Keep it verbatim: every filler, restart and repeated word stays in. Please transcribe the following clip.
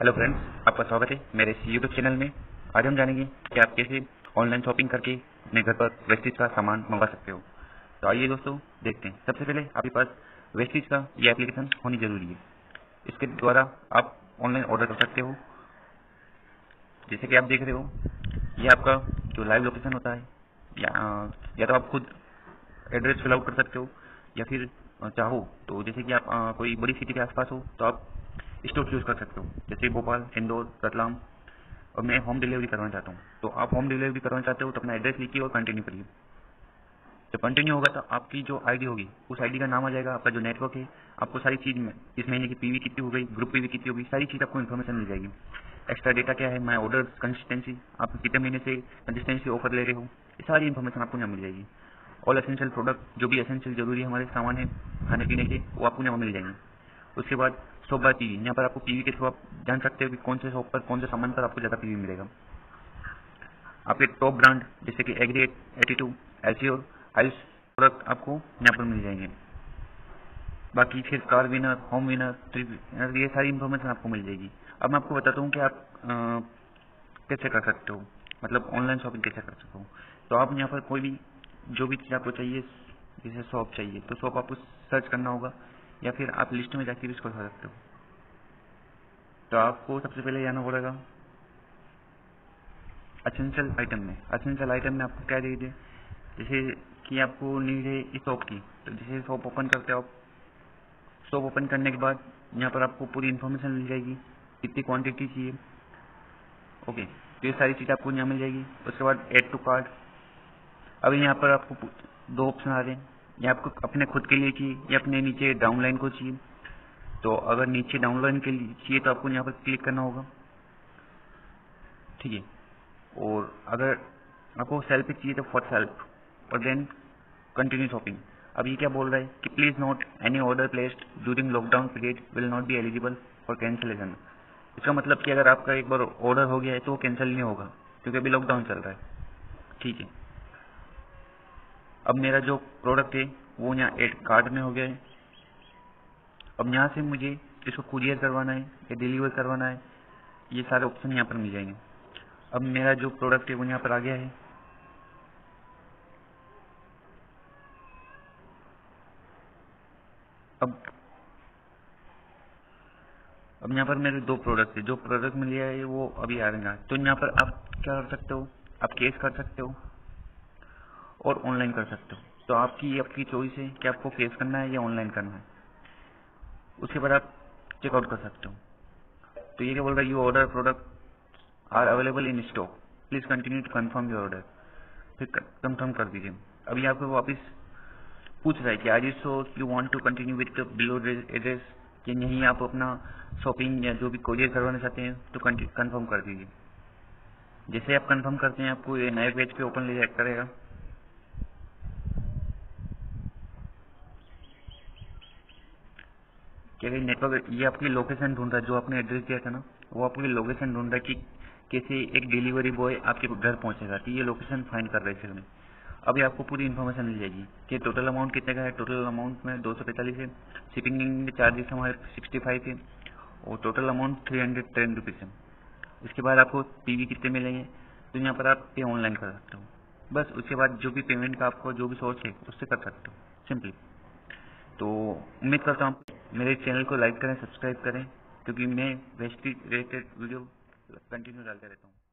Hello friends, आपका स्वागत है मेरे इस यूट्यूब चैनल में। आज हम जानेंगे कि आप कैसे ऑनलाइन शॉपिंग करके अपने घर पर वेस्टेज का सामान मंगवा सकते हो। तो आइए दोस्तों देखते हैं। सबसे पहले आपके पास वेस्टेज का ये एप्लीकेशन होनी जरूरी है। इसके द्वारा आप ऑनलाइन ऑर्डर कर सकते हो। जैसे कि आप देख रहे हो, ये आपका जो लाइव लोकेशन होता है, या, या तो आप खुद एड्रेस फिल आउट कर सकते हो, या फिर चाहो तो जैसे कि आप आ, कोई बड़ी सिटी के आसपास हो तो आप स्टोर चूज कर सकते हो, जैसे भोपाल, इंदौर, रतलाम। और मैं होम डिलीवरी करवाना चाहता हूँ, तो आप होम डिलीवरी करवाना चाहते हो तो अपना एड्रेस लिखिए और कंटिन्यू करिए। जब कंटिन्यू होगा तो आपकी जो आईडी होगी उस आईडी का नाम आ जाएगा, आपका जो नेटवर्क है, आपको सारी चीज़ में इस महीने की पीवी कितनी हो गई, ग्रुप पीवी कितनी हो गई, सारी चीज़ आपको इन्फॉर्मेशन मिल जाएगी। एक्स्ट्रा डेटा क्या है, माई ऑर्डर कंसिस्टेंसी, आप कितने महीने से कंसिस्टेंसी ऑफर ले रहे हो, ये सारी इन्फॉर्मेशन आपको यहाँ मिल जाएगी। ऑल एसेंशियल प्रोडक्ट, जो भी एसेंशियल जरूरी हमारे सामान है खाने पीने के, वो आपको यहाँ मिल जाएंगे। उसके बाद शॉप बाय पीवी, यहाँ पर आपको पीवी के थ्रू आप जान सकते हो कि कौन से शॉप पर कौन से सामान पर आपको ज़्यादा पीवी मिलेगा। आपके टॉप ब्रांड जैसे कि एग्रीएट, एटीट्यूड, एल्सियोर, हाइस प्रोडक्ट आपको यहाँ पर मिल जाएंगे। बाकी फिर car winner, home winner, trip winner, ये सारी इन्फॉर्मेशन आपको मिल जाएगी। अब मैं आपको बताता हूँ कि आप अ, कैसे कर सकते हो, मतलब ऑनलाइन शॉपिंग कैसे कर सकते हो। तो आप यहाँ पर कोई भी जो भी चीज़ आपको चाहिए, जैसे शॉप चाहिए तो शॉप आपको सर्च करना होगा, या फिर आप लिस्ट में जाके भी इसको कर सकते हो। तो आपको सबसे पहले जाना पड़ेगा असेंशियल आइटम में। असेंशियल आइटम में आपको क्या दीजिए, जैसे कि आपको नीड है इस शॉप की, तो जैसे शॉप ओपन करते हो आप, शॉप ओपन करने के बाद यहाँ पर आपको पूरी इन्फॉर्मेशन मिल जाएगी, कितनी क्वांटिटी चाहिए। ओके, तो ये सारी चीज़ आपको यहाँ मिल जाएगी। उसके बाद ऐड टू कार्ट। अभी यहाँ पर आपको दो ऑप्शन आ रहे हैं, या आपको अपने खुद के लिए चाहिए या अपने नीचे डाउनलाइन को चाहिए। तो अगर नीचे डाउनलाइन के लिए चाहिए तो आपको यहाँ पर क्लिक करना होगा, ठीक है। और अगर आपको सेल्फ चाहिए तो फॉर सेल्फ, और देन कंटिन्यू शॉपिंग। अब ये क्या बोल रहा है कि please note any order placed during lockdown period will not be eligible for cancellation. इसका मतलब कि अगर आपका एक बार ऑर्डर हो गया है तो वो कैंसिल नहीं होगा, क्योंकि अभी लॉकडाउन चल रहा है, ठीक है। अब मेरा जो प्रोडक्ट है वो यहाँ एड कार्ड में हो गया है। अब यहाँ से मुझे इसको कुरियर करवाना है या डिलीवर करवाना है, ये सारे ऑप्शन यहाँ पर मिल जाएंगे। अब मेरा जो प्रोडक्ट है वो यहाँ पर आ गया है। अब अब यहाँ पर मेरे दो प्रोडक्ट है, जो प्रोडक्ट मिल गया है वो अभी आ रहे हैं। तो यहाँ पर आप क्या कर सकते हो, आप कैश कर सकते हो और ऑनलाइन कर सकते हो। तो आपकी आपकी चॉइस है कि आपको कैश करना है या ऑनलाइन करना है। उसके बाद आप चेकआउट कर सकते हो। तो ये क्या बोल रहा है, you order product are available in stock, please continue to confirm your order. फिर कंफर्म कर दीजिए। अभी आपको वापस पूछ रहा है कि आज so you want to continue with below address, कि नहीं आप अपना शॉपिंग या जो भी कोरियर करवाना चाहते हैं तो कंफर्म कर दीजिए। जैसे आप कंफर्म करते हैं आपको ये नए पेज पे ओपन ले जाया करेगा। क्या नेटवर्क ये आपकी लोकेशन ढूंढ रहा है, जो आपने एड्रेस दिया था ना, वो आपकी लोकेशन ढूंढ रहा है कि कैसे एक डिलीवरी बॉय आपके घर पहुंचेगा, कि ये लोकेशन फाइंड कर रहे थे हमें। अभी आपको पूरी इन्फॉर्मेशन मिल जाएगी कि टोटल अमाउंट कितने का है। टोटल अमाउंट में दो सौ पैंतालीस है, शिपिंग चार्जेस हमारे सिक्सटी फाइव है, और total amount three hundred ten rupees है। इसके बाद आपको पीवी कितने मिलेंगे, तो यहाँ पर आप पे ऑनलाइन कर सकते हो। बस उसके बाद जो भी पेमेंट का आपको जो भी सोर्स है उससे कर सकते हो सिंपली। तो उम्मीद करता हूँ मेरे चैनल को लाइक करें, सब्सक्राइब करें, क्योंकि मैं वेस्टेज रिलेटेड वीडियो कंटिन्यू डालते रहता हूँ।